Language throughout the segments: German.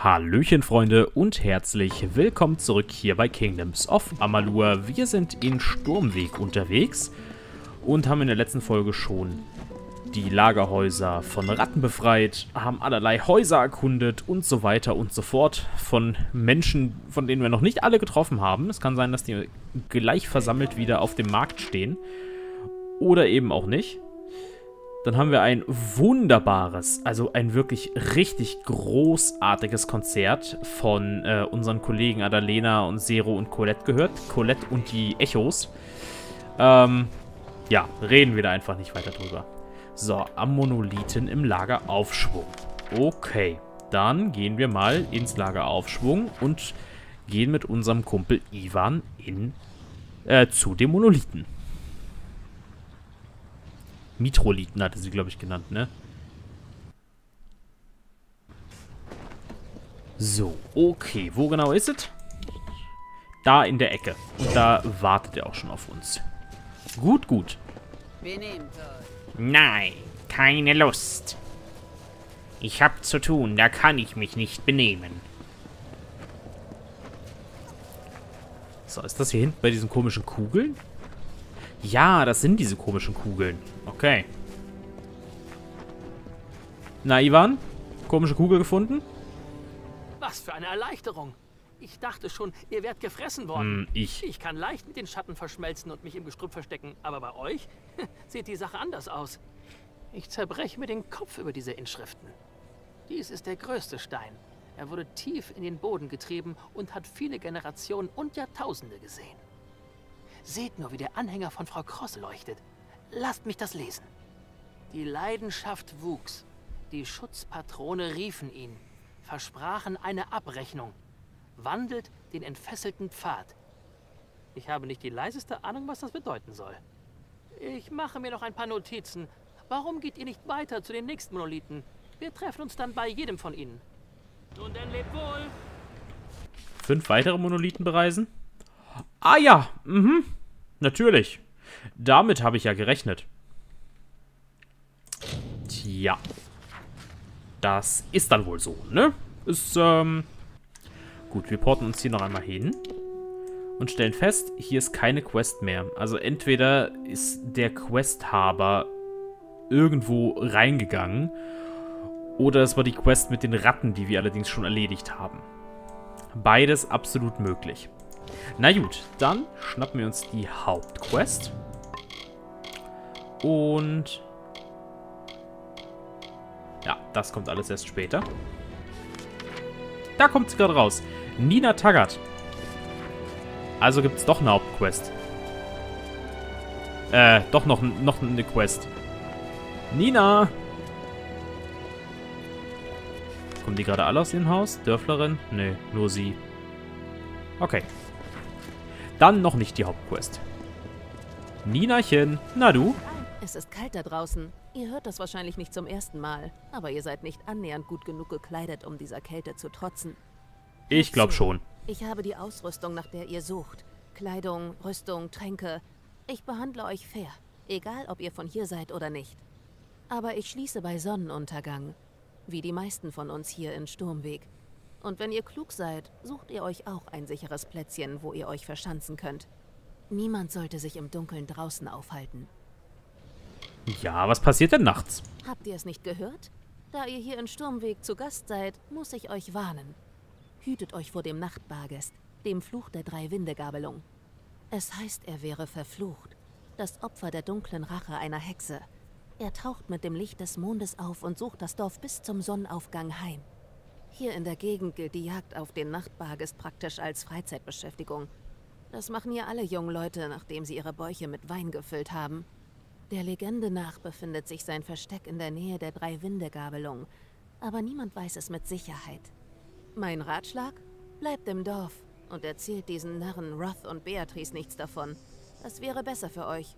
Hallöchen Freunde und herzlich willkommen zurück hier bei Kingdoms of Amalur. Wir sind in Sturmweg unterwegs und haben in der letzten Folge schon die Lagerhäuser von Ratten befreit, haben allerlei Häuser erkundet und so weiter und so fort von Menschen, von denen wir noch nicht alle getroffen haben. Es kann sein, dass die gleich versammelt wieder auf dem Markt stehen oder eben auch nicht. Dann haben wir ein wunderbares, also ein wirklich richtig großartiges Konzert von unseren Kollegen Adalena und Zero und Colette gehört. Colette und die Echos. Ja, reden wir da einfach nicht weiter drüber. So, am Monolithen im Lager Aufschwung. Okay, dann gehen wir mal ins Lager Aufschwung und gehen mit unserem Kumpel Ivan zu dem Monolithen. Mitrolithen hatte sie, glaube ich, genannt, ne? So, okay. Wo genau ist es? Da in der Ecke. Und da wartet er auch schon auf uns. Gut, gut. Nein, keine Lust. Ich hab zu tun, da kann ich mich nicht benehmen. So, ist das hier hinten bei diesen komischen Kugeln? Ja, das sind diese komischen Kugeln. Okay. Na, Ivan? Komische Kugel gefunden? Was für eine Erleichterung. Ich dachte schon, ihr wärt gefressen worden. Ich kann leicht mit den Schatten verschmelzen und mich im Gestrüpp verstecken. Aber bei euch sieht die Sache anders aus. Ich zerbreche mir den Kopf über diese Inschriften. Dies ist der größte Stein. Er wurde tief in den Boden getrieben und hat viele Generationen und Jahrtausende gesehen. Seht nur, wie der Anhänger von Frau Cross leuchtet. Lasst mich das lesen. Die Leidenschaft wuchs. Die Schutzpatrone riefen ihn, versprachen eine Abrechnung. Wandelt den entfesselten Pfad. Ich habe nicht die leiseste Ahnung, was das bedeuten soll. Ich mache mir noch ein paar Notizen. Warum geht ihr nicht weiter zu den nächsten Monolithen? Wir treffen uns dann bei jedem von ihnen. Nun denn, lebt wohl! 5 weitere Monolithen bereisen? Ah ja, natürlich. Damit habe ich ja gerechnet. Tja. Das ist dann wohl so, ne? Ist, gut, wir porten uns hier noch einmal hin. Und stellen fest, hier ist keine Quest mehr. Also entweder ist der Questhaber irgendwo reingegangen. Oder es war die Quest mit den Ratten, die wir allerdings schon erledigt haben. Beides absolut möglich. Na gut, dann schnappen wir uns die Hauptquest. Und ja, das kommt alles erst später. Da kommt sie gerade raus. Nina Taggart. Also gibt es doch eine Hauptquest. Doch noch eine Quest. Nina! Kommen die gerade alle aus ihrem Haus? Dörflerin? Nee, nur sie. Okay. Dann noch nicht die Hauptquest. Ninachen, na du? Es ist kalt da draußen. Ihr hört das wahrscheinlich nicht zum ersten Mal. Aber ihr seid nicht annähernd gut genug gekleidet, um dieser Kälte zu trotzen. Ich glaube schon. Ich habe die Ausrüstung, nach der ihr sucht. Kleidung, Rüstung, Tränke. Ich behandle euch fair. Egal, ob ihr von hier seid oder nicht. Aber ich schließe bei Sonnenuntergang. Wie die meisten von uns hier in Sturmweg. Und wenn ihr klug seid, sucht ihr euch auch ein sicheres Plätzchen, wo ihr euch verschanzen könnt. Niemand sollte sich im Dunkeln draußen aufhalten. Ja, was passiert denn nachts? Habt ihr es nicht gehört? Da ihr hier in Sturmweg zu Gast seid, muss ich euch warnen. Hütet euch vor dem Nachtbargest, dem Fluch der 3-Winde-Gabelung. Es heißt, er wäre verflucht. Das Opfer der dunklen Rache einer Hexe. Er taucht mit dem Licht des Mondes auf und sucht das Dorf bis zum Sonnenaufgang heim. Hier in der Gegend gilt die Jagd auf den Nachtbargest praktisch als Freizeitbeschäftigung. Das machen ja alle jungen Leute, nachdem sie ihre Bäuche mit Wein gefüllt haben. Der Legende nach befindet sich sein Versteck in der Nähe der 3-Winde-Gabelung. Aber niemand weiß es mit Sicherheit. Mein Ratschlag? Bleibt im Dorf und erzählt diesen Narren Roth und Beatrice nichts davon. Das wäre besser für euch.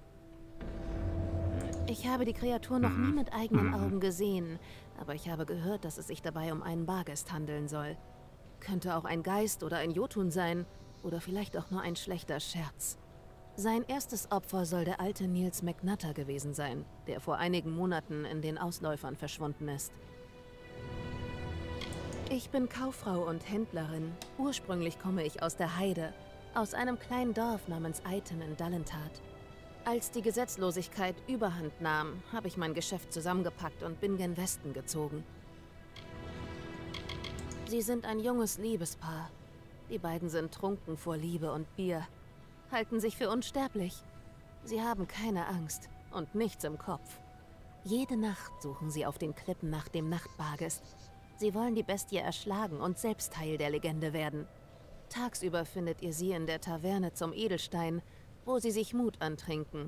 Ich habe die Kreatur noch nie mit eigenen Augen gesehen, aber ich habe gehört, dass es sich dabei um einen Bargest handeln soll. Könnte auch ein Geist oder ein Jotun sein, oder vielleicht auch nur ein schlechter Scherz. Sein erstes Opfer soll der alte Niels McNutter gewesen sein, der vor einigen Monaten in den Ausläufern verschwunden ist. Ich bin Kauffrau und Händlerin. Ursprünglich komme ich aus der Heide, aus einem kleinen Dorf namens Eiten in Dallentat. Als die Gesetzlosigkeit überhand nahm, habe ich mein Geschäft zusammengepackt und bin gen Westen gezogen. Sie sind ein junges Liebespaar. Die beiden sind trunken vor Liebe und Bier, halten sich für unsterblich. Sie haben keine Angst und nichts im Kopf. Jede Nacht suchen sie auf den Klippen nach dem Nachtbargest. Sie wollen die Bestie erschlagen und selbst Teil der Legende werden. Tagsüber findet ihr sie in der Taverne zum Edelstein, wo sie sich Mut antrinken.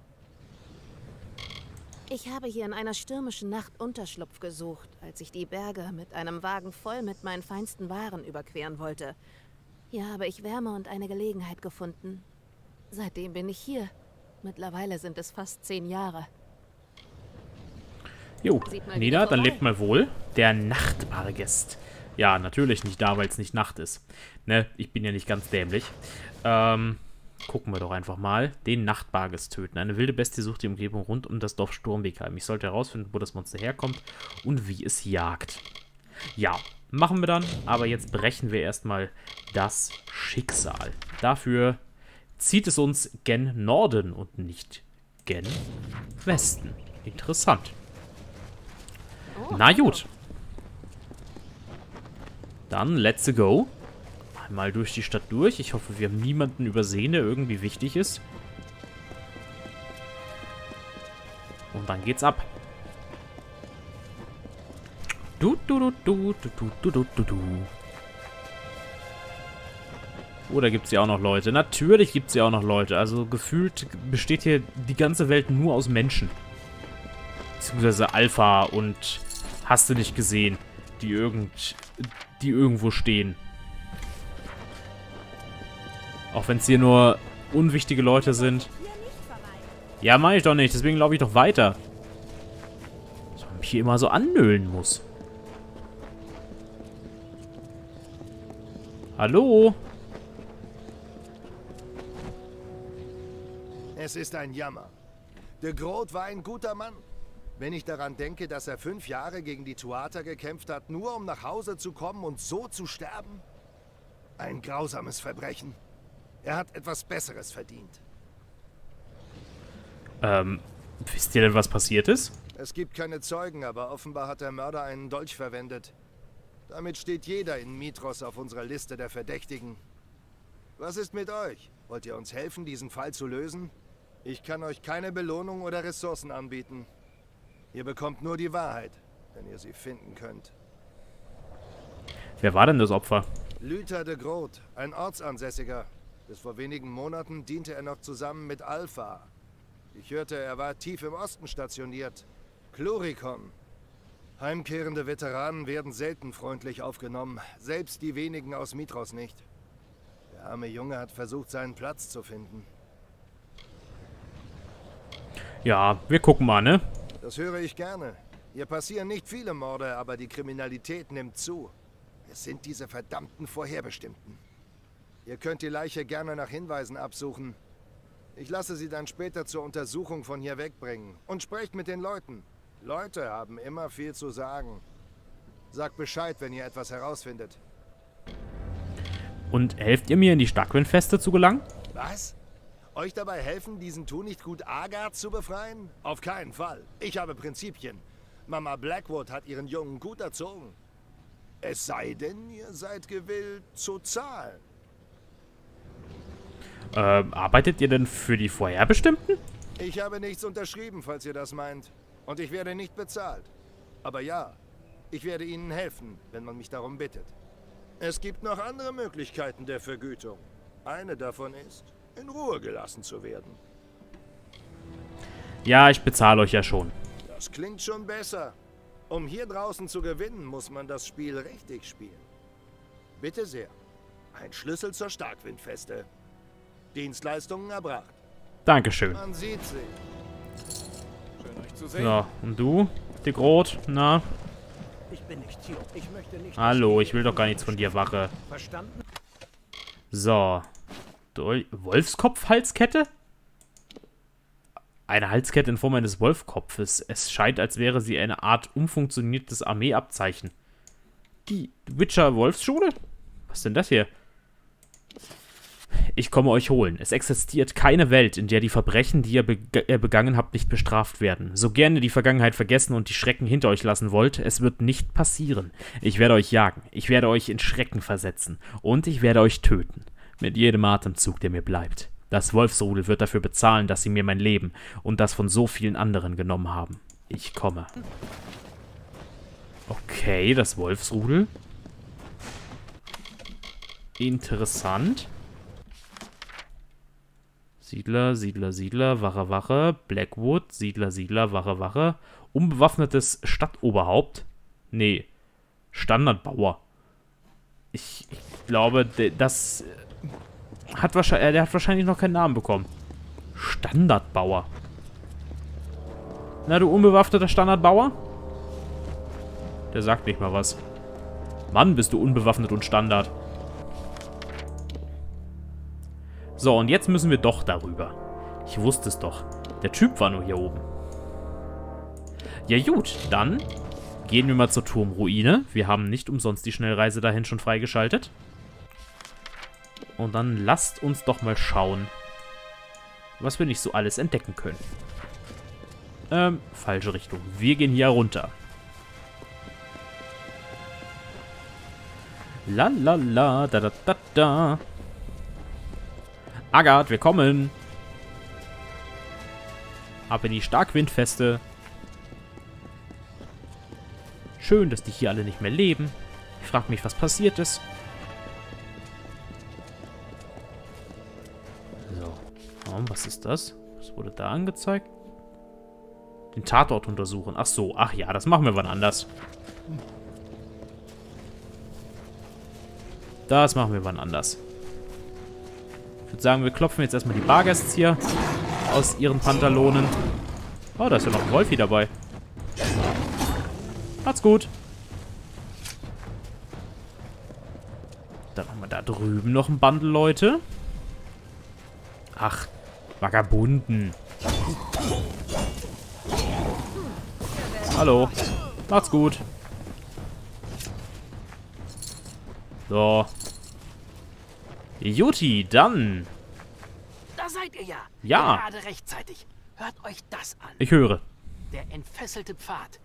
Ich habe hier in einer stürmischen Nacht Unterschlupf gesucht, als ich die Berge mit einem Wagen voll mit meinen feinsten Waren überqueren wollte. Hier habe ich Wärme und eine Gelegenheit gefunden. Seitdem bin ich hier. Mittlerweile sind es fast 10 Jahre. Jo, Nida, dann lebt mal wohl. Der Nachtbargest. Ja, natürlich nicht da, weil es nicht Nacht ist. Ne, ich bin ja nicht ganz dämlich. Gucken wir doch einfach mal. Den Nachtbargest töten. Eine wilde Bestie sucht die Umgebung rund um das Dorf Sturmweg heim. Ich sollte herausfinden, wo das Monster herkommt und wie es jagt. Ja, machen wir dann. Aber jetzt brechen wir erstmal das Schicksal. Dafür zieht es uns gen Norden und nicht gen Westen. Interessant. Na gut. Dann, let's go. Einmal durch die Stadt durch. Ich hoffe, wir haben niemanden übersehen, der irgendwie wichtig ist. Und dann geht's ab. Oh, da gibt's ja auch noch Leute. Natürlich gibt's ja auch noch Leute. Also gefühlt besteht hier die ganze Welt nur aus Menschen. Beziehungsweise Alpha und hast du nicht gesehen, die irgendwo stehen. Auch wenn es hier nur unwichtige Leute sind. Ja, mach ich doch nicht. Deswegen laufe ich doch weiter. Dass man mich hier immer so annölen muss. Hallo? Es ist ein Jammer. De Groot war ein guter Mann. Wenn ich daran denke, dass er 5 Jahre gegen die Tuatha gekämpft hat, nur um nach Hause zu kommen und so zu sterben? Ein grausames Verbrechen. Er hat etwas Besseres verdient. Wisst ihr denn, was passiert ist? Es gibt keine Zeugen, aber offenbar hat der Mörder einen Dolch verwendet. Damit steht jeder in Mitros auf unserer Liste der Verdächtigen. Was ist mit euch? Wollt ihr uns helfen, diesen Fall zu lösen? Ich kann euch keine Belohnung oder Ressourcen anbieten. Ihr bekommt nur die Wahrheit, wenn ihr sie finden könnt. Wer war denn das Opfer? Luther de Groot, ein Ortsansässiger. Bis vor wenigen Monaten diente er noch zusammen mit Alpha. Ich hörte, er war tief im Osten stationiert. Chlorikon. Heimkehrende Veteranen werden selten freundlich aufgenommen, selbst die wenigen aus Mitros nicht. Der arme Junge hat versucht, seinen Platz zu finden. Ja, wir gucken mal, ne? Das höre ich gerne. Hier passieren nicht viele Morde, aber die Kriminalität nimmt zu. Es sind diese verdammten Vorherbestimmten. Ihr könnt die Leiche gerne nach Hinweisen absuchen. Ich lasse sie dann später zur Untersuchung von hier wegbringen. Und sprecht mit den Leuten. Leute haben immer viel zu sagen. Sagt Bescheid, wenn ihr etwas herausfindet. Und helft ihr mir, in die Starkwindfeste zu gelangen? Was? Euch dabei helfen, diesen Tunichtgut Agard zu befreien? Auf keinen Fall. Ich habe Prinzipien. Mama Blackwood hat ihren Jungen gut erzogen. Es sei denn, ihr seid gewillt zu zahlen. Arbeitet ihr denn für die Vorherbestimmten? Ich habe nichts unterschrieben, falls ihr das meint. Und ich werde nicht bezahlt. Aber ja, ich werde Ihnen helfen, wenn man mich darum bittet. Es gibt noch andere Möglichkeiten der Vergütung. Eine davon ist, in Ruhe gelassen zu werden. Ja, ich bezahle euch ja schon. Das klingt schon besser. Um hier draußen zu gewinnen, muss man das Spiel richtig spielen. Bitte sehr. Ein Schlüssel zur Starkwindfeste. Dienstleistungen erbracht. Dankeschön. Man sieht sie. Schön, euch zu sehen. So, und du, de Groot, na? Ich bin nicht hier. Ich möchte nicht. Hallo, ich will doch gar nichts von dir, Wache. Verstanden? So. Wolfskopf-Halskette? Eine Halskette in Form eines Wolfkopfes. Es scheint, als wäre sie eine Art umfunktioniertes Armeeabzeichen. Die Witcher-Wolfsschule? Was ist denn das hier? Ich komme euch holen. Es existiert keine Welt, in der die Verbrechen, die ihr begangen habt, nicht bestraft werden. So gerne die Vergangenheit vergessen und die Schrecken hinter euch lassen wollt, es wird nicht passieren. Ich werde euch jagen. Ich werde euch in Schrecken versetzen. Und ich werde euch töten. Mit jedem Atemzug, der mir bleibt. Das Wolfsrudel wird dafür bezahlen, dass sie mir mein Leben und das von so vielen anderen genommen haben. Ich komme. Okay, das Wolfsrudel. Interessant. Siedler, Siedler, Siedler, Wache, Wache. Blackwood, Siedler, Siedler, Wache, Wache. Unbewaffnetes Stadtoberhaupt. Nee, Standardbauer. Ich glaube, das hat wahrscheinlich, der hat wahrscheinlich noch keinen Namen bekommen. Standardbauer. Na, du unbewaffneter Standardbauer? Der sagt nicht mal was. Mann, bist du unbewaffnet und Standard. So, und jetzt müssen wir doch darüber. Ich wusste es doch. Der Typ war nur hier oben. Ja gut, dann gehen wir mal zur Turmruine. Wir haben nicht umsonst die Schnellreise dahin schon freigeschaltet. Und dann lasst uns doch mal schauen, was wir nicht so alles entdecken können. Falsche Richtung. Wir gehen hier runter. La la la, da da da da. Agathe, wir kommen. Ab in die Starkwindfeste. Schön, dass die hier alle nicht mehr leben. Ich frage mich, was passiert ist. So. Oh, was ist das? Was wurde da angezeigt? Den Tatort untersuchen. Ach so. Ach ja, das machen wir wann anders. Das machen wir wann anders. Ich würde sagen, wir klopfen jetzt erstmal die Bargäste hier aus ihren Pantalonen. Oh, da ist ja noch ein Wolfi dabei. Macht's gut. Dann haben wir da drüben noch ein Bundle, Leute. Ach, Vagabunden. Hallo. Macht's gut. So. Juti, dann. Da seid ihr ja. Ja. Gerade rechtzeitig. Hört euch das an. Ich höre. Der entfesselte Pfad.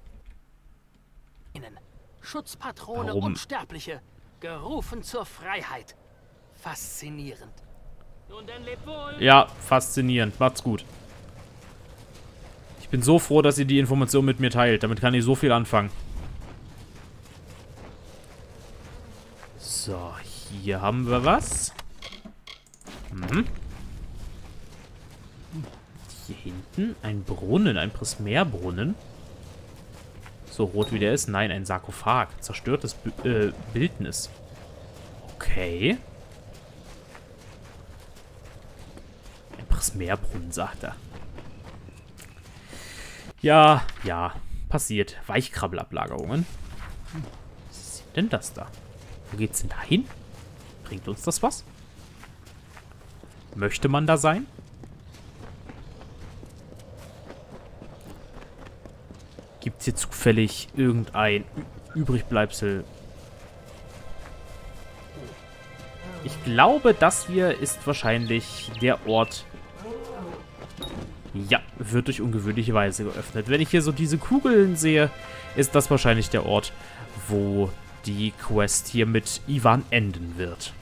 Schutzpatrone Warum? Unsterbliche. Gerufen zur Freiheit. Faszinierend. Nun denn, lebt wohl. Ja, faszinierend. Macht's gut. Ich bin so froh, dass ihr die Information mit mir teilt. Damit kann ich so viel anfangen. So, hier haben wir was. Hier hinten ein Brunnen, ein Prismärbrunnen. So rot wie der ist. Nein, ein Sarkophag. Zerstörtes Bildnis. Okay. Ein Prismärbrunnen, sagt er. Ja, ja. Passiert. Weichkrabbelablagerungen. Was ist denn das da? Wo geht's denn da hin? Bringt uns das was? Möchte man da sein? Gibt es hier zufällig irgendein Übrigbleibsel? Ich glaube, das hier ist wahrscheinlich der Ort. Ja, wird durch ungewöhnliche Weise geöffnet. Wenn ich hier so diese Kugeln sehe, ist das wahrscheinlich der Ort, wo die Quest hier mit Ivan enden wird.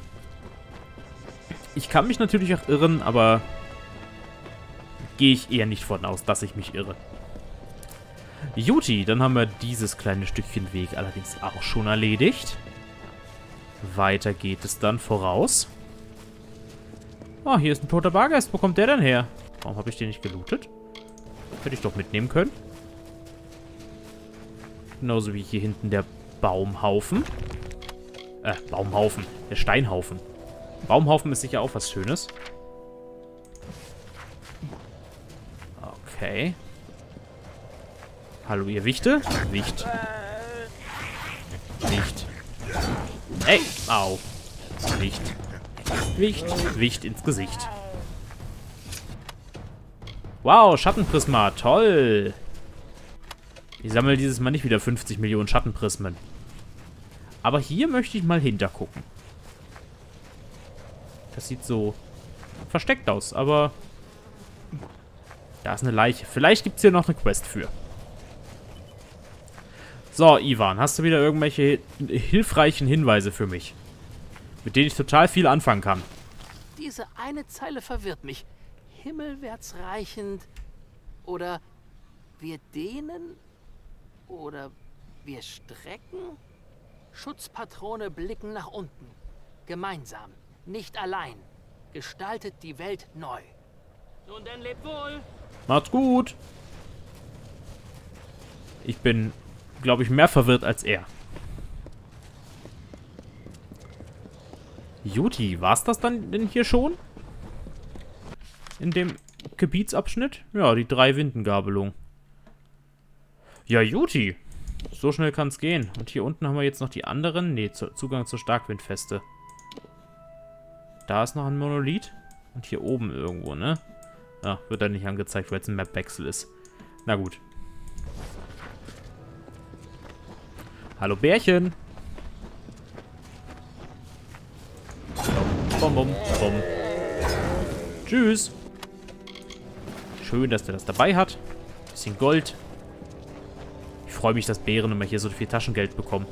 Ich kann mich natürlich auch irren, aber gehe ich eher nicht von aus, dass ich mich irre. Juti, dann haben wir dieses kleine Stückchen Weg allerdings auch schon erledigt. Weiter geht es dann voraus. Oh, hier ist ein toter Bargeist. Wo kommt der denn her? Warum habe ich den nicht gelootet? Hätte ich doch mitnehmen können. Genauso wie hier hinten der Baumhaufen. Baumhaufen. Der Steinhaufen. Baumhaufen ist sicher auch was Schönes. Okay. Hallo, ihr Wichte? Wicht. Wicht. Ey, au. Wicht. Wicht. Wicht ins Gesicht. Wow, Schattenprisma. Toll. Ich sammle dieses Mal nicht wieder 50 Millionen Schattenprismen. Aber hier möchte ich mal hintergucken. Das sieht so versteckt aus, aber da ist eine Leiche. Vielleicht gibt es hier noch eine Quest für. So, Ivan, hast du wieder irgendwelche hilfreichen Hinweise für mich? Mit denen ich total viel anfangen kann. Diese eine Zeile verwirrt mich. Himmelwärts reichend oder wir dehnen oder wir strecken? Schutzpatrone blicken nach unten. Gemeinsam, nicht allein. Gestaltet die Welt neu. Nun denn, lebt wohl. Macht's gut. Ich bin, glaube ich, mehr verwirrt als er. Juti, war's das dann denn hier schon? In dem Gebietsabschnitt? Ja, die 3 Windengabelung. Ja, Juti. So schnell kann's gehen. Und hier unten haben wir jetzt noch die anderen. Ne, Zugang zur Starkwindfeste. Da ist noch ein Monolith. Und hier oben irgendwo, ne? Ja, wird da nicht angezeigt, weil es ein Mapwechsel ist. Na gut. Hallo Bärchen. Bom, bom, bom. Tschüss. Schön, dass der das dabei hat. Bisschen Gold. Ich freue mich, dass Bären immer hier so viel Taschengeld bekommen.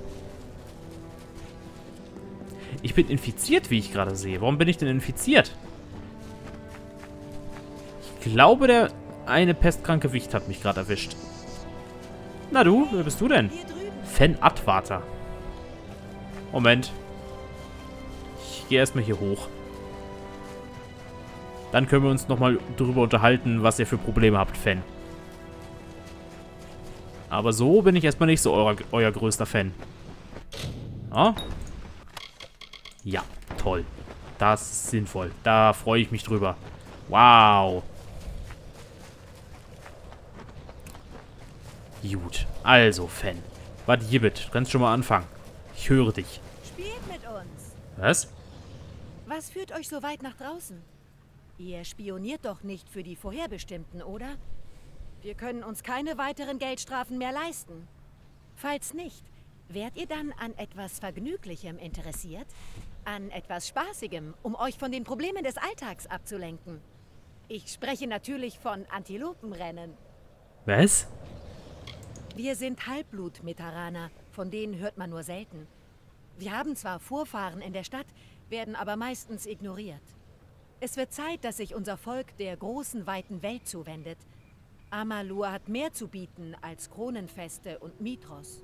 Ich bin infiziert, wie ich gerade sehe. Warum bin ich denn infiziert? Ich glaube, der eine pestkranke Wicht hat mich gerade erwischt. Na du, wer bist du denn? Fen Atwater. Moment. Ich gehe erstmal hier hoch. Dann können wir uns nochmal darüber unterhalten, was ihr für Probleme habt, Fen. Aber so bin ich erstmal nicht so euer größter Fan. Ja? Ja, toll. Das ist sinnvoll. Da freue ich mich drüber. Wow. Gut. Also, Fen. Was gibt? Du kannst schon mal anfangen. Ich höre dich. Spielt mit uns. Was? Was führt euch so weit nach draußen? Ihr spioniert doch nicht für die Vorherbestimmten, oder? Wir können uns keine weiteren Geldstrafen mehr leisten. Falls nicht, wärt ihr dann an etwas Vergnüglichem interessiert? An etwas Spaßigem, um euch von den Problemen des Alltags abzulenken? Ich spreche natürlich von Antilopenrennen. Was? Wir sind Halbblut-Metaraner, von denen hört man nur selten. Wir haben zwar Vorfahren in der Stadt, werden aber meistens ignoriert. Es wird Zeit, dass sich unser Volk der großen, weiten Welt zuwendet. Amalur hat mehr zu bieten als Kronenfeste und Mithros.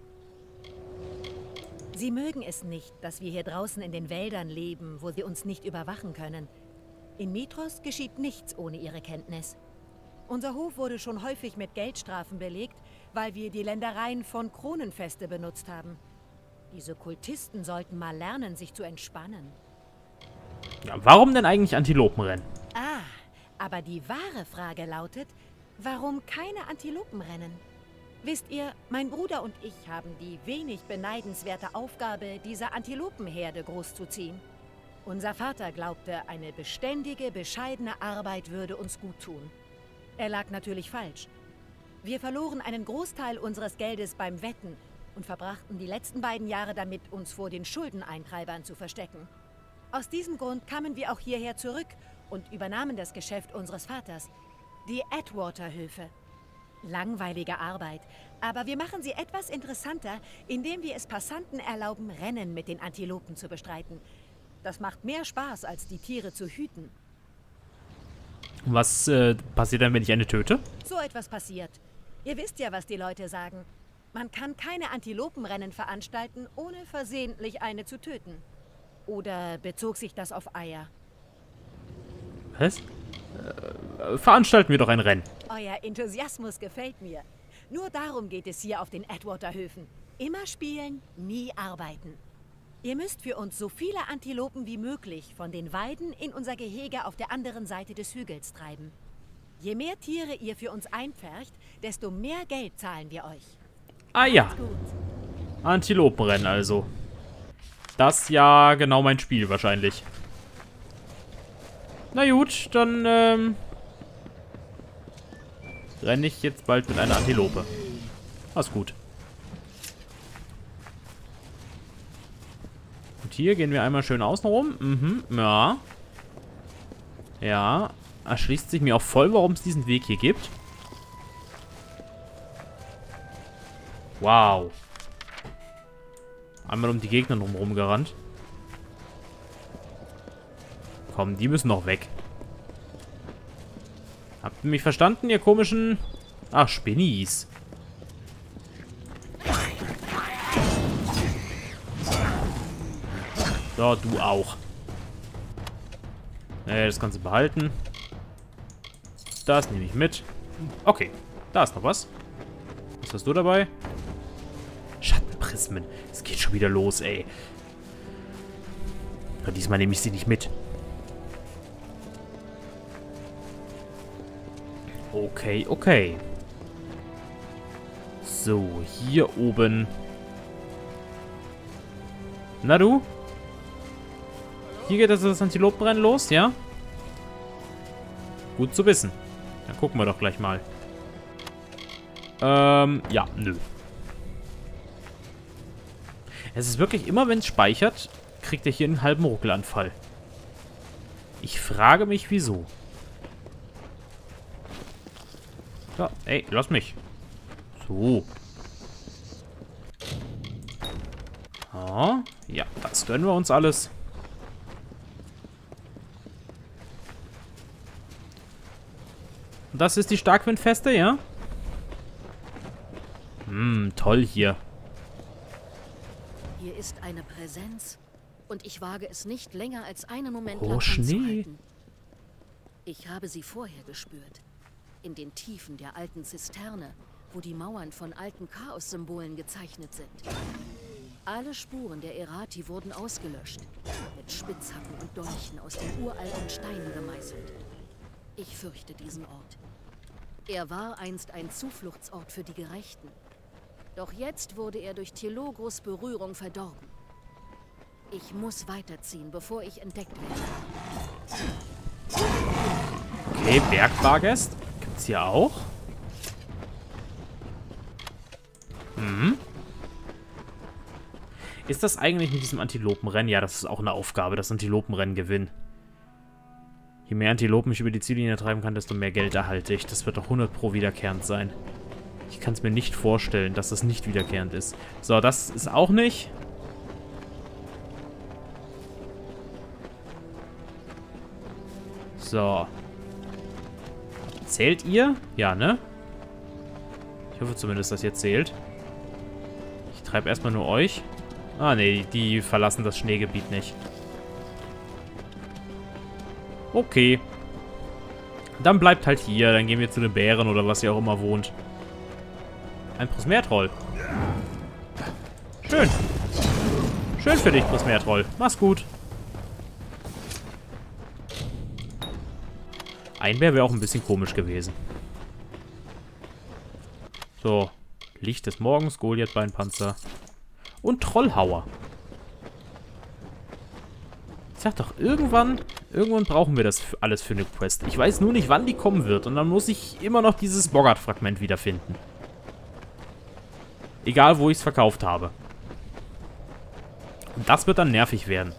Sie mögen es nicht, dass wir hier draußen in den Wäldern leben, wo sie uns nicht überwachen können. In Mithros geschieht nichts ohne ihre Kenntnis. Unser Hof wurde schon häufig mit Geldstrafen belegt, weil wir die Ländereien von Kronenfeste benutzt haben. Diese Kultisten sollten mal lernen, sich zu entspannen. Ja, warum denn eigentlich Antilopenrennen? Ah, aber die wahre Frage lautet, warum keine Antilopenrennen? Wisst ihr, mein Bruder und ich haben die wenig beneidenswerte Aufgabe, diese Antilopenherde großzuziehen. Unser Vater glaubte, eine beständige, bescheidene Arbeit würde uns gut tun. Er lag natürlich falsch. Wir verloren einen Großteil unseres Geldes beim Wetten und verbrachten die letzten 2 Jahre damit, uns vor den Schuldeneintreibern zu verstecken. Aus diesem Grund kamen wir auch hierher zurück und übernahmen das Geschäft unseres Vaters, die Atwater-Höfe. Langweilige Arbeit, aber wir machen sie etwas interessanter, indem wir es Passanten erlauben, Rennen mit den Antilopen zu bestreiten. Das macht mehr Spaß, als die Tiere zu hüten. Was passiert dann, wenn ich eine töte? So etwas passiert. Ihr wisst ja, was die Leute sagen. Man kann keine Antilopenrennen veranstalten, ohne versehentlich eine zu töten. Oder bezog sich das auf Eier? Was? Veranstalten wir doch ein Rennen. Euer Enthusiasmus gefällt mir. Nur darum geht es hier auf den Atwater-Höfen. Immer spielen, nie arbeiten. Ihr müsst für uns so viele Antilopen wie möglich von den Weiden in unser Gehege auf der anderen Seite des Hügels treiben. Je mehr Tiere ihr für uns einpfercht, desto mehr Geld zahlen wir euch. Ah ja. Antilopenrennen also. Das ist ja genau mein Spiel wahrscheinlich. Na gut, dann renne ich jetzt bald mit einer Antilope. Alles gut. hier gehen wir einmal schön außen rum. Mhm, ja. Ja, erschließt sich mir auch voll, warum es diesen Weg hier gibt. Wow. Einmal um die Gegner drumherum gerannt. Komm, die müssen noch weg. Habt ihr mich verstanden, ihr komischen... Ach, Spinnis. So, du auch. Das kannst du behalten. Das nehme ich mit. Okay, da ist noch was. Was hast du dabei? Schattenprismen. Es geht schon wieder los, ey. Aber diesmal nehme ich sie nicht mit. Okay, okay. So, hier oben. Na du? Hier geht das Antilopenrennen los, ja? Gut zu wissen. Dann gucken wir doch gleich mal. Ja, nö. Es ist wirklich immer, wenn es speichert, kriegt er hier einen halben Ruckelanfall. Ich frage mich, wieso. So, ey, lass mich. So. Oh, ja, das gönnen wir uns alles. Das ist die Starkwindfeste, ja? Toll hier. Hier ist eine Präsenz und ich wage es nicht länger als einen Moment lang Schnee. anzuhalten. Ich habe sie vorher gespürt. In den Tiefen der alten Zisterne, wo die Mauern von alten Chaos-Symbolen gezeichnet sind. Alle Spuren der Erati wurden ausgelöscht, mit Spitzhacken und Dolchen aus den uralten Steinen gemeißelt. Ich fürchte diesen Ort. Er war einst ein Zufluchtsort für die Gerechten. Doch jetzt wurde er durch Telogros Berührung verdorben. Ich muss weiterziehen, bevor ich entdeckt werde. Okay, Bergbargest. Gibt's hier auch? Ist das eigentlich mit diesem Antilopenrennen? Ja, das ist auch eine Aufgabe, das Antilopenrennen gewinnen. Je mehr Antilopen ich über die Ziellinie treiben kann, desto mehr Geld erhalte ich. Das wird doch 100 pro wiederkehrend sein. Ich kann es mir nicht vorstellen, dass das nicht wiederkehrend ist. So, das ist auch nicht. So. Zählt ihr? Ja, ne? Ich hoffe zumindest, dass ihr zählt. Ich treibe erstmal nur euch. Ah, ne, die verlassen das Schneegebiet nicht. Okay. Dann bleibt halt hier. Dann gehen wir zu den Bären oder was ihr auch immer wohnt. Ein Prismeertroll. Schön. Schön für dich, Prismeertroll. Mach's gut. Ein Bär wäre auch ein bisschen komisch gewesen. So. Licht des Morgens, Goliath-Beinpanzer. Und Trollhauer. Ich sag doch, irgendwann brauchen wir das alles für eine Quest. Ich weiß nur nicht, wann die kommen wird. Und dann muss ich immer noch dieses Boggart-Fragment wiederfinden. Egal, wo ich es verkauft habe. Und das wird dann nervig werden.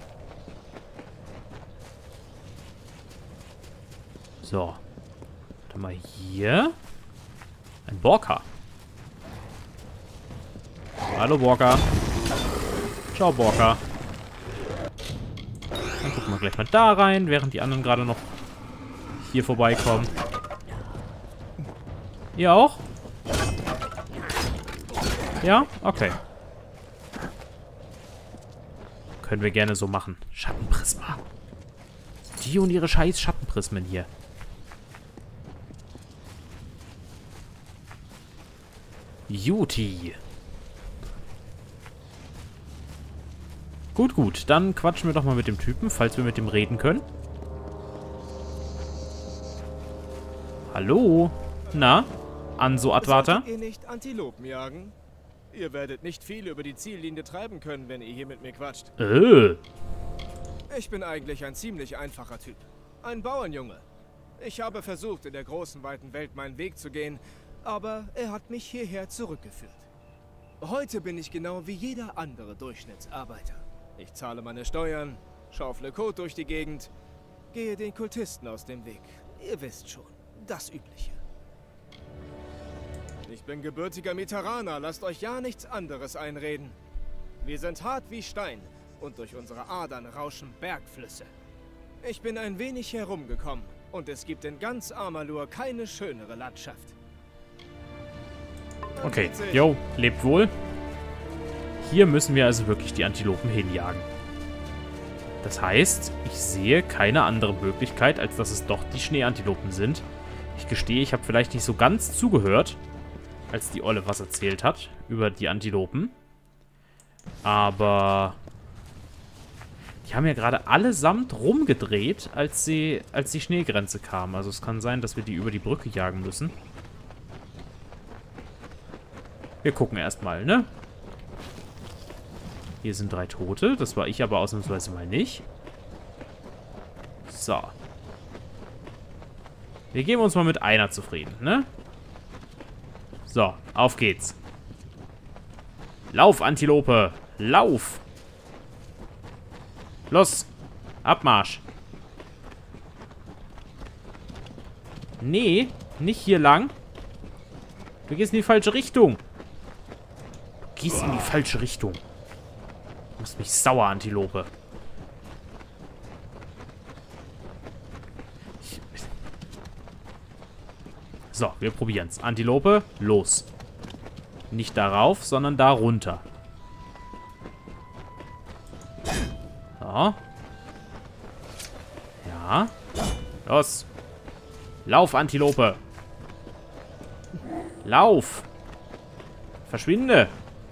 So. Warte mal hier. Ein Borka. Hallo, Borka. Ciao, Borka. Dann gucken wir gleich mal da rein, während die anderen gerade noch hier vorbeikommen. Ihr auch? Ja? Okay. Können wir gerne so machen. Schattenprisma. Die und ihre scheiß Schattenprismen hier. Juti. Gut, gut. Dann quatschen wir doch mal mit dem Typen, falls wir mit dem reden können. Hallo? Na? Anso Advata? Solltet ihr nicht Antilopen jagen? Ihr werdet nicht viel über die Ziellinie treiben können, wenn ihr hier mit mir quatscht. Ich bin eigentlich ein ziemlich einfacher Typ. Ein Bauernjunge. Ich habe versucht, in der großen, weiten Welt meinen Weg zu gehen, aber er hat mich hierher zurückgeführt. Heute bin ich genau wie jeder andere Durchschnittsarbeiter. Ich zahle meine Steuern, schaufle Kot durch die Gegend, gehe den Kultisten aus dem Weg. Ihr wisst schon, das Übliche. Ich bin gebürtiger Mitterraner, lasst euch ja nichts anderes einreden. Wir sind hart wie Stein und durch unsere Adern rauschen Bergflüsse. Ich bin ein wenig herumgekommen und es gibt in ganz Amalur keine schönere Landschaft. Okay, yo, lebt wohl. Hier müssen wir also wirklich die Antilopen hinjagen. Das heißt, ich sehe keine andere Möglichkeit, als dass es doch die Schneeantilopen sind. Ich gestehe, ich habe vielleicht nicht so ganz zugehört, als die Olle was erzählt hat über die Antilopen. Aber die haben ja gerade allesamt rumgedreht, als die Schneegrenze kam. Also es kann sein, dass wir die über die Brücke jagen müssen. Wir gucken erstmal, ne? Hier sind 3 Tote. Das war ich aber ausnahmsweise mal nicht. So. Wir geben uns mal mit einer zufrieden, ne? So, auf geht's. Lauf, Antilope! Lauf! Los! Abmarsch! Nee, nicht hier lang. Du gehst in die falsche Richtung. Du gehst in die falsche Richtung. Du machst mich sauer, Antilope. So, wir probieren's. Antilope, los. Nicht darauf, sondern da runter. So. Ja. Los. Lauf, Antilope. Lauf. Verschwinde.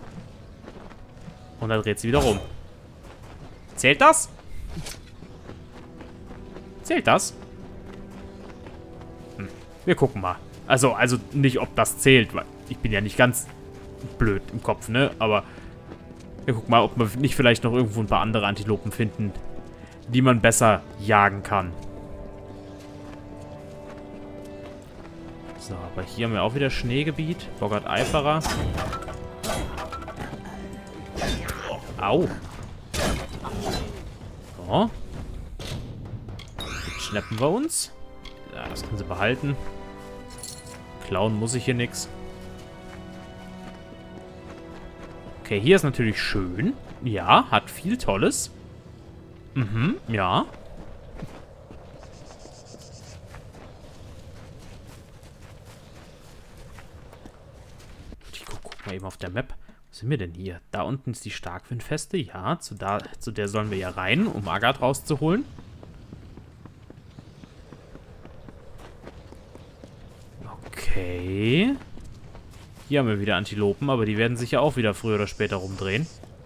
Und dann dreht sie wieder rum. Zählt das? Zählt das? Wir gucken mal. Also nicht, ob das zählt, weil ich bin ja nicht ganz blöd im Kopf, ne? Aber wir gucken mal, ob wir nicht vielleicht noch irgendwo ein paar andere Antilopen finden, die man besser jagen kann. So, aber hier haben wir auch wieder Schneegebiet. Boggart Eiferer. Au. So. Jetzt schnappen wir uns. Ja, das können sie behalten. Klauen muss ich hier nichts. Okay, hier ist natürlich schön. Ja, hat viel Tolles. Mhm, ja. Ich guck mal eben auf der Map. Was sind wir denn hier? Da unten ist die Starkwindfeste. Ja, zu der sollen wir ja rein, um Agat rauszuholen. Okay. Hier haben wir wieder Antilopen, aber die werden sich ja auch wieder früher oder später rumdrehen.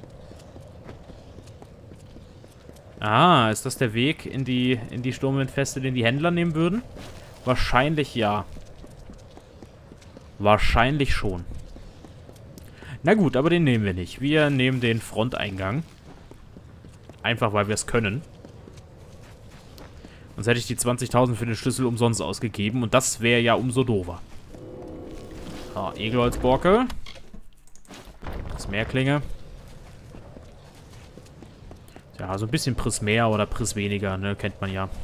Ah, ist das der Weg in die Sturmwindfeste, den die Händler nehmen würden? Wahrscheinlich ja. Wahrscheinlich schon. Na gut, aber den nehmen wir nicht. Wir nehmen den Fronteingang. Einfach, weil wir es können. Sonst hätte ich die 20.000 für den Schlüssel umsonst ausgegeben. Und das wäre ja umso doofer. Ah, Egelholzborke. Das Meerklinge. Ja, so ein bisschen Priss mehr oder Priss weniger, ne? Kennt man ja.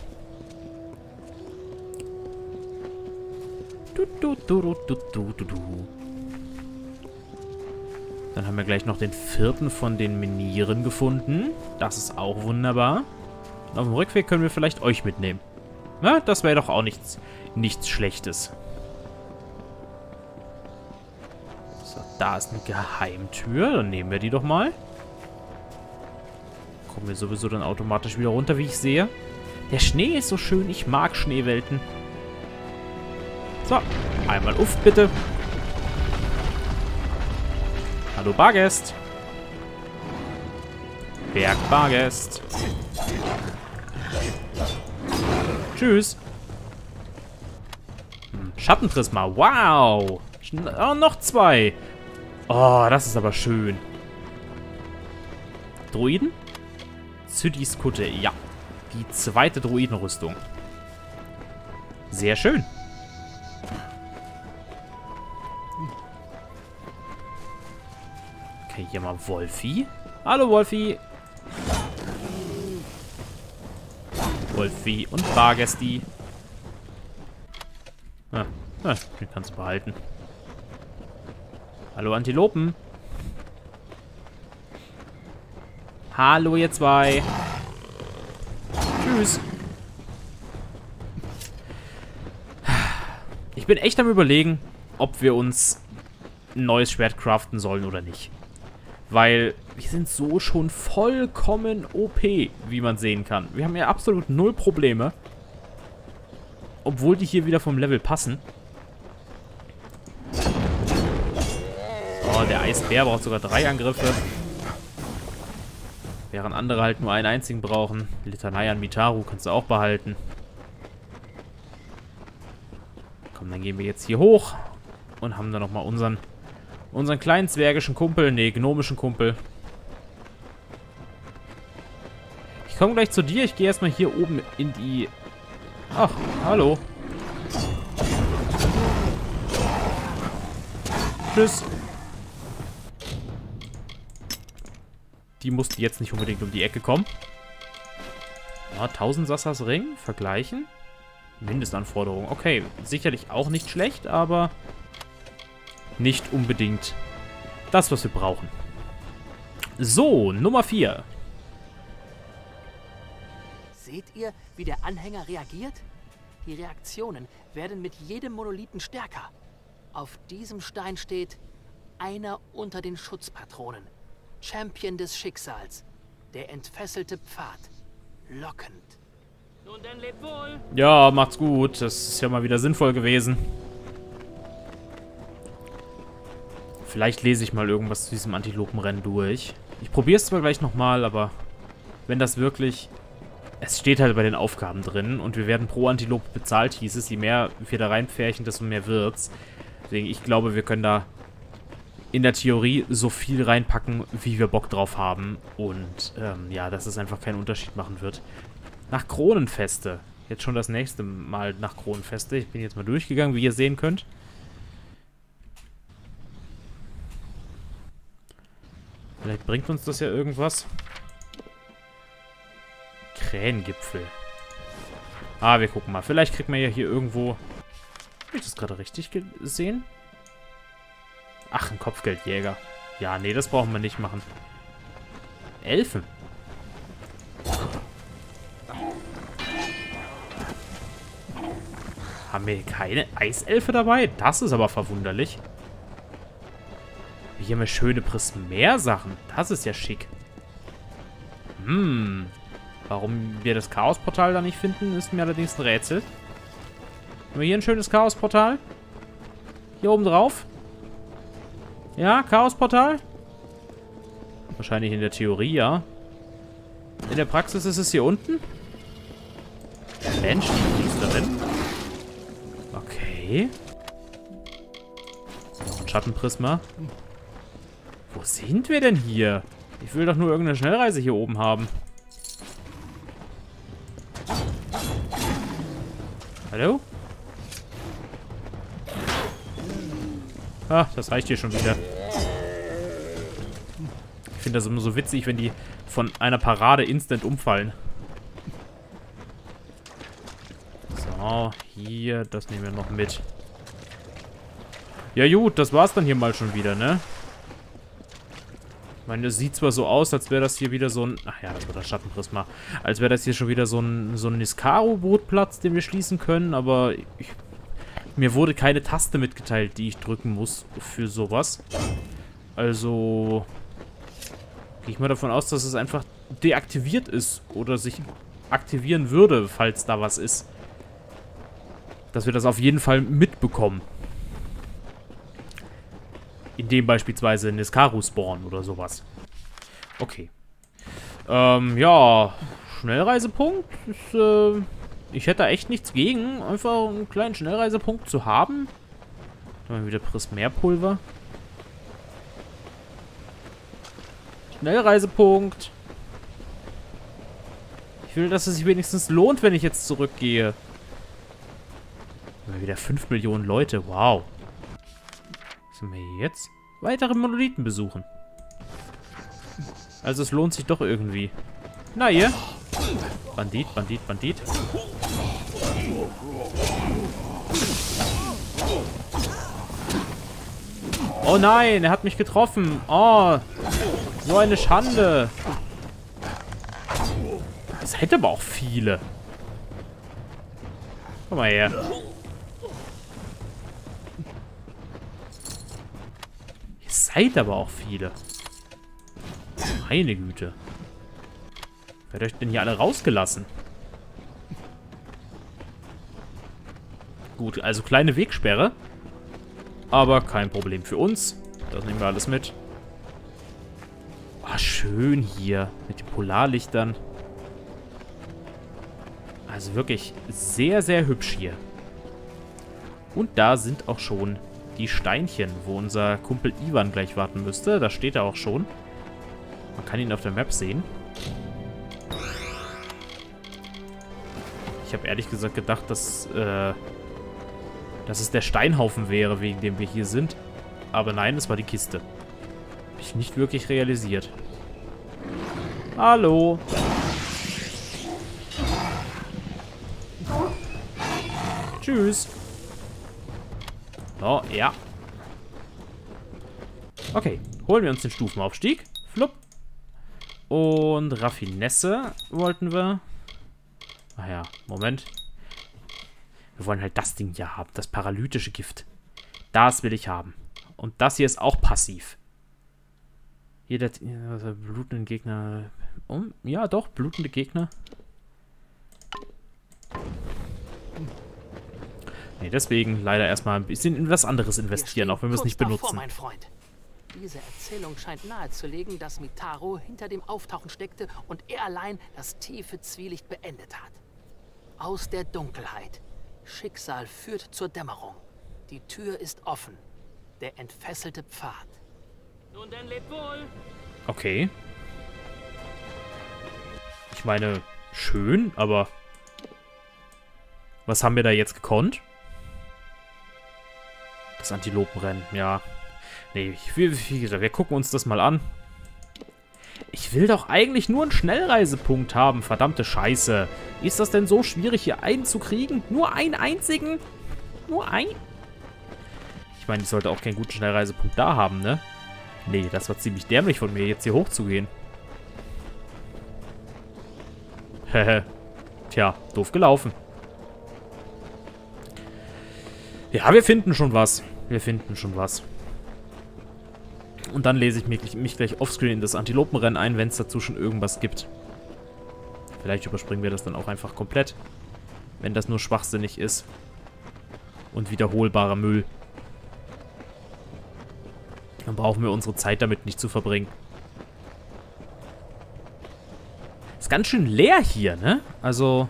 Dann haben wir gleich noch den 4. von den Menieren gefunden. Das ist auch wunderbar. Und auf dem Rückweg können wir vielleicht euch mitnehmen. Na, das wäre doch auch nichts Schlechtes. So, da ist eine Geheimtür. Dann nehmen wir die doch mal. Kommen wir sowieso dann automatisch wieder runter, wie ich sehe. Der Schnee ist so schön. Ich mag Schneewelten. So, einmal uff, bitte. Hallo, Bargäst. Bergbargäst. Tschüss. Schattentrisma. Wow. Oh, noch 2. Oh, das ist aber schön. Druiden? Zydis Kutte. Ja. Die 2. Druidenrüstung. Sehr schön. Okay, hier mal Wolfi. Hallo, Wolfi. Wolfi und Bargesti. Den kannst du behalten. Hallo Antilopen. Hallo ihr zwei. Tschüss. Ich bin echt am Überlegen, ob wir uns ein neues Schwert craften sollen oder nicht. Weil wir sind so schon vollkommen OP, wie man sehen kann. Wir haben ja absolut null Probleme. Obwohl die hier wieder vom Level passen. Oh, der Eisbär braucht sogar 3 Angriffe. Während andere halt nur einen einzigen brauchen. Litanei an Mitaru kannst du auch behalten. Komm, dann gehen wir jetzt hier hoch. Und haben dann nochmal unseren kleinen zwergischen Kumpel. Nee, gnomischen Kumpel. Ich komme gleich zu dir. Ich gehe erstmal hier oben in die... Ach, hallo. Tschüss. Die musste jetzt nicht unbedingt um die Ecke kommen. Ja, 1000 Sassas Ring. Vergleichen. Mindestanforderung. Okay, sicherlich auch nicht schlecht, aber nicht unbedingt das, was wir brauchen. So, Nummer 4. Seht ihr, wie der Anhänger reagiert? Die Reaktionen werden mit jedem Monolithen stärker. Auf diesem Stein steht: einer unter den Schutzpatronen. Champion des Schicksals. Der entfesselte Pfad. Lockend. Nun denn, lebt wohl. Ja, macht's gut. Das ist ja mal wieder sinnvoll gewesen. Vielleicht lese ich mal irgendwas zu diesem Antilopenrennen durch. Ich probiere es zwar gleich nochmal, aber wenn das wirklich... Es steht halt bei den Aufgaben drin und wir werden pro Antilope bezahlt, hieß es. Je mehr wir da reinpferchen, desto mehr wird's. Deswegen, ich glaube, wir können da in der Theorie so viel reinpacken, wie wir Bock drauf haben. Und ja, dass es einfach keinen Unterschied machen wird. Nach Kronenfeste. Jetzt schon das nächste Mal nach Kronenfeste. Ich bin jetzt mal durchgegangen, wie ihr sehen könnt. Vielleicht bringt uns das ja irgendwas. Krähengipfel. Ah, wir gucken mal. Vielleicht kriegt man ja hier irgendwo... Habe ich das gerade richtig gesehen? Ach, ein Kopfgeldjäger. Ja, nee, das brauchen wir nicht machen. Elfen. Haben wir keine Eiselfe dabei? Das ist aber verwunderlich. Hier haben wir schöne Prismär-Sachen. Das ist ja schick. Warum wir das Chaosportal da nicht finden, ist mir allerdings ein Rätsel. Haben wir hier ein schönes Chaosportal? Hier oben drauf? Ja, Chaosportal? Wahrscheinlich in der Theorie, ja. In der Praxis ist es hier unten. Mensch, die Priesterin. Okay. Noch ein Schattenprisma. Wo sind wir denn hier? Ich will doch nur irgendeine Schnellreise hier oben haben. Hallo? Ah, das reicht hier schon wieder. Ich finde das immer so witzig, wenn die von einer Parade instant umfallen. So, hier, das nehmen wir noch mit. Ja gut, das war's dann hier mal schon wieder, ne? Ich meine, es sieht zwar so aus, als wäre das hier wieder so ein... Ach ja, das war das Schattenprisma. Als wäre das hier schon wieder so ein Niskaru-Bootplatz, den wir schließen können, aber mir wurde keine Taste mitgeteilt, die ich drücken muss für sowas. Also gehe ich mal davon aus, dass es einfach deaktiviert ist oder sich aktivieren würde, falls da was ist. Dass wir das auf jeden Fall mitbekommen. Indem beispielsweise Niskaru spawnen oder sowas. Okay. Ja, Schnellreisepunkt ist, ich hätte da echt nichts gegen, einfach einen kleinen Schnellreisepunkt zu haben. Dann haben wir wieder Prismärpulver. Schnellreisepunkt. Ich will, dass es sich wenigstens lohnt, wenn ich jetzt zurückgehe. Wieder 5 Millionen Leute, wow. Was sind wir hier jetzt? Weitere Monolithen besuchen. Also es lohnt sich doch irgendwie. Na ihr? Bandit, Bandit, Bandit. Oh nein, er hat mich getroffen. Oh, so eine Schande. Ihr seid aber auch viele. Komm mal her. Ihr seid aber auch viele. Meine Güte. Wer hat euch denn hier alle rausgelassen? Gut, also kleine Wegsperre. Aber kein Problem für uns. Das nehmen wir alles mit. Oh, schön hier. Mit den Polarlichtern. Also wirklich sehr, sehr hübsch hier. Und da sind auch schon die Steinchen, wo unser Kumpel Ivan gleich warten müsste. Da steht er auch schon. Man kann ihn auf der Map sehen. Ich habe ehrlich gesagt gedacht, dass es der Steinhaufen wäre, wegen dem wir hier sind. Aber nein, es war die Kiste. Habe ich nicht wirklich realisiert. Hallo. Tschüss. Oh, ja. Okay, holen wir uns den Stufenaufstieg. Flupp. Und Raffinesse wollten wir. Ach ja, Moment. Wir wollen halt das Ding hier haben. Das paralytische Gift. Das will ich haben. Und das hier ist auch passiv. Jeder blutende Gegner. Oh, ja, doch, blutende Gegner. Nee, deswegen leider erstmal ein bisschen in was anderes investieren, auch wenn wir es nicht benutzen. Mein Freund. Diese Erzählung scheint nahezulegen, dass Mitaro hinter dem Auftauchen steckte und er allein das tiefe Zwielicht beendet hat. Aus der Dunkelheit. Schicksal führt zur Dämmerung. Die Tür ist offen. Der entfesselte Pfad. Nun denn, lebt wohl. Okay. Ich meine, schön, aber was haben wir da jetzt gekonnt? Das Antilopenrennen, ja. Nee, wie gesagt, wir gucken uns das mal an. Ich will doch eigentlich nur einen Schnellreisepunkt haben, verdammte Scheiße. Ist das denn so schwierig, hier einen zu kriegen? Nur einen einzigen? Nur ein? Ich meine, ich sollte auch keinen guten Schnellreisepunkt da haben, ne? Nee, das war ziemlich dämlich von mir, jetzt hier hochzugehen. Hehe. Tja, doof gelaufen. Ja, wir finden schon was. Wir finden schon was. Und dann lese ich mich gleich offscreen in das Antilopenrennen ein, wenn es dazu schon irgendwas gibt. Vielleicht überspringen wir das dann auch einfach komplett. Wenn das nur schwachsinnig ist. Und wiederholbarer Müll. Dann brauchen wir unsere Zeit damit nicht zu verbringen. Ist ganz schön leer hier, ne? Also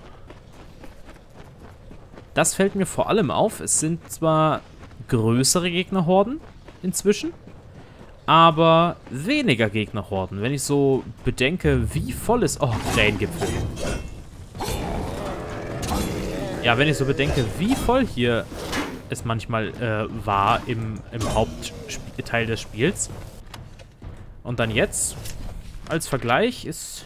das fällt mir vor allem auf. Es sind zwar größere Gegnerhorden inzwischen, aber weniger Gegnerhorden. Wenn ich so bedenke, wie voll es... Oh, Krähengipfel. Ja, wenn ich so bedenke, wie voll hier es manchmal war im Hauptteil des Spiels. Und dann jetzt, als Vergleich, ist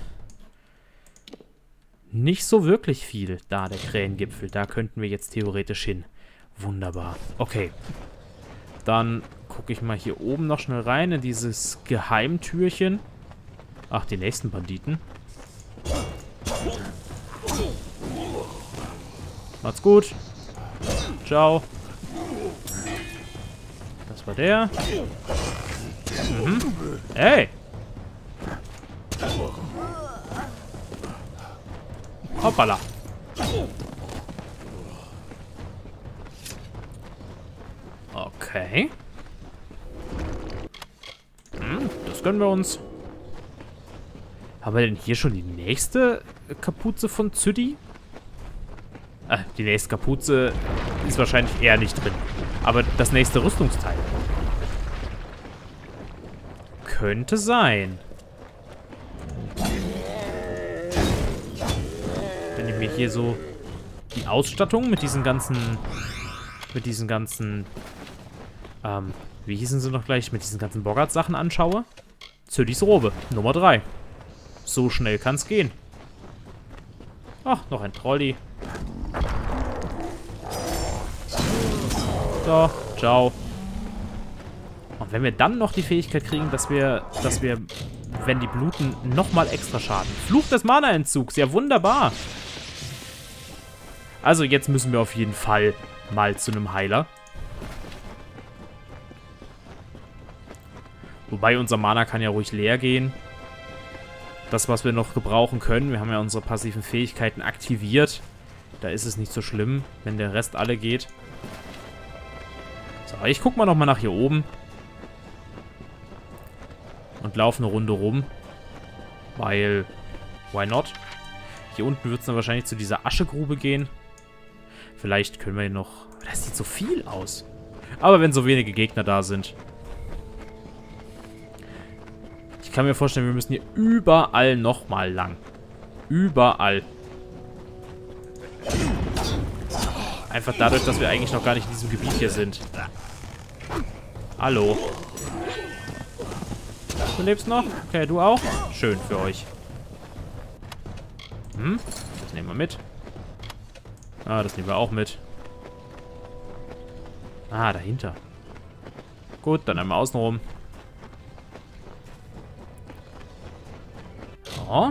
nicht so wirklich viel da, der Krähengipfel. Da könnten wir jetzt theoretisch hin. Wunderbar. Okay. Dann gucke ich mal hier oben noch schnell rein in dieses Geheimtürchen. Ach, die nächsten Banditen. Macht's gut. Ciao. Das war der. Mhm. Hey! Hoppala. Okay. Das gönnen wir uns. Haben wir denn hier schon die nächste Kapuze von Züdi? Die nächste Kapuze ist wahrscheinlich eher nicht drin. Aber das nächste Rüstungsteil. Könnte sein. Wenn ich mir hier so die Ausstattung mit diesen ganzen... wie hießen sie noch gleich? Mit diesen ganzen Boggart-Sachen anschaue. Züdis Robe, Nummer 3. So schnell kann's gehen. Ach, noch ein Trolley. So, ciao. Und wenn wir dann noch die Fähigkeit kriegen, dass wir, wenn die bluten, nochmal extra Schaden. Fluch des Mana-Entzugs, ja wunderbar. Also jetzt müssen wir auf jeden Fall mal zu einem Heiler. Wobei unser Mana kann ja ruhig leer gehen. Das, was wir noch gebrauchen können. Wir haben ja unsere passiven Fähigkeiten aktiviert. Da ist es nicht so schlimm, wenn der Rest alle geht. So, ich guck mal nochmal nach hier oben. Und laufe eine Runde rum. Weil, why not? Hier unten wird es dann wahrscheinlich zu dieser Aschegrube gehen. Vielleicht können wir hier noch... Das sieht so viel aus. Aber wenn so wenige Gegner da sind... Ich kann mir vorstellen, wir müssen hier überall nochmal lang. Überall. Einfach dadurch, dass wir eigentlich noch gar nicht in diesem Gebiet hier sind. Hallo. Du lebst noch? Okay, du auch? Schön für euch. Das nehmen wir mit. Ah, das nehmen wir auch mit. Ah, dahinter. Gut, dann einmal außenrum. Oh.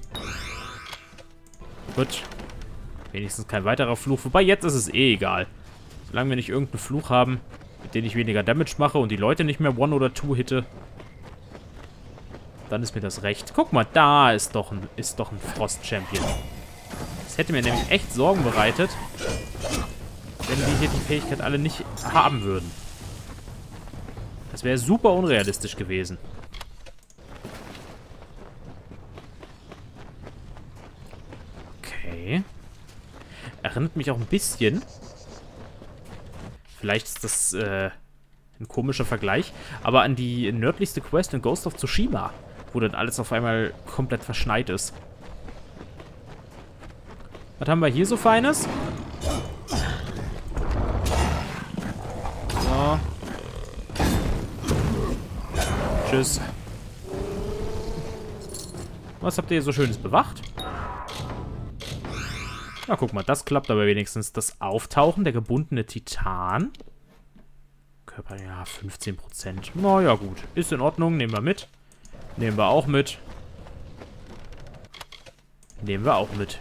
Gut. Wenigstens kein weiterer Fluch. Wobei, jetzt ist es eh egal. Solange wir nicht irgendeinen Fluch haben, mit dem ich weniger Damage mache und die Leute nicht mehr One- oder Two-hitte, dann ist mir das recht. Guck mal, da ist doch ein Frost-Champion. Das hätte mir nämlich echt Sorgen bereitet, wenn die hier die Fähigkeit alle nicht haben würden. Das wäre super unrealistisch gewesen. Okay. Erinnert mich auch ein bisschen. Vielleicht ist das ein komischer Vergleich. Aber an die nördlichste Quest in Ghost of Tsushima, wo dann alles auf einmal komplett verschneit ist. Was haben wir hier so Feines? So. Tschüss. Was habt ihr hier so Schönes bewacht? Na, guck mal, das klappt aber wenigstens. Das Auftauchen, der gebundene Titan. Körper, ja, 15%. Naja, gut. Ist in Ordnung. Nehmen wir mit. Nehmen wir auch mit. Nehmen wir auch mit.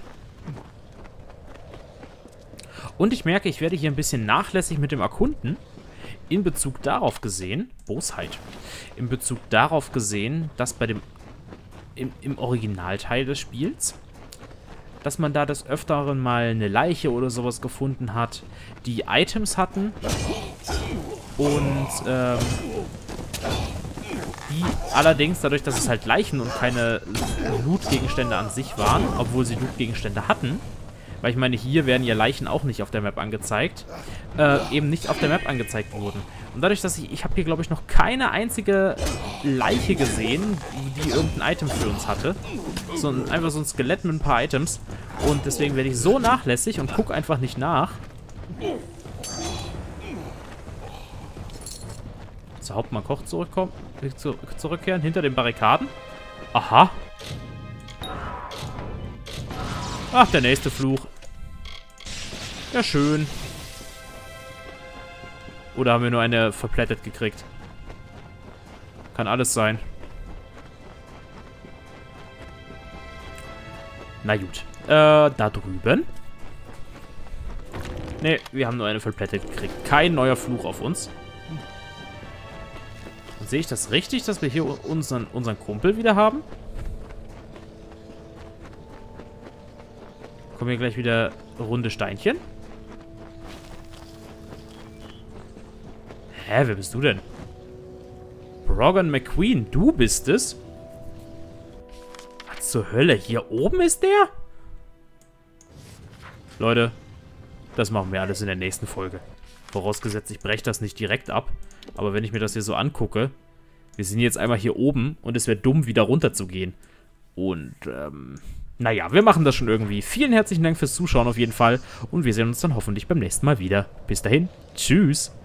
Und ich merke, ich werde hier ein bisschen nachlässig mit dem Erkunden. In Bezug darauf gesehen, Bosheit. In Bezug darauf gesehen, dass bei dem, im Originalteil des Spiels, dass man da des Öfteren mal eine Leiche oder sowas gefunden hat, die Items hatten und die allerdings, dadurch, dass es halt Leichen und keine Loot-Gegenstände an sich waren, obwohl sie Loot-Gegenstände hatten, weil ich meine, hier werden ja Leichen auch nicht auf der Map angezeigt, eben nicht auf der Map angezeigt wurden. Und dadurch, dass ich habe hier, glaube ich, noch keine einzige Leiche gesehen, die irgendein Item für uns hatte. Einfach so ein Skelett mit ein paar Items. Und deswegen werde ich so nachlässig und gucke einfach nicht nach. Zur Hauptmann Koch zurückkehren, hinter den Barrikaden. Aha. Ach, der nächste Fluch. Ja, schön. Oder haben wir nur eine verplättet gekriegt? Kann alles sein. Na gut. Da drüben. Ne, wir haben nur eine verplättet gekriegt. Kein neuer Fluch auf uns. Und sehe ich das richtig, dass wir hier unseren Kumpel wieder haben? Kommen hier gleich wieder runde Steinchen? Hä, wer bist du denn? Brogan McQueen, du bist es? Was zur Hölle? Hier oben ist der? Leute, das machen wir alles in der nächsten Folge. Vorausgesetzt, ich breche das nicht direkt ab. Aber wenn ich mir das hier so angucke, wir sind jetzt einmal hier oben und es wäre dumm, wieder runter zu gehen. Und, naja, wir machen das schon irgendwie. Vielen herzlichen Dank fürs Zuschauen auf jeden Fall. Und wir sehen uns dann hoffentlich beim nächsten Mal wieder. Bis dahin, tschüss.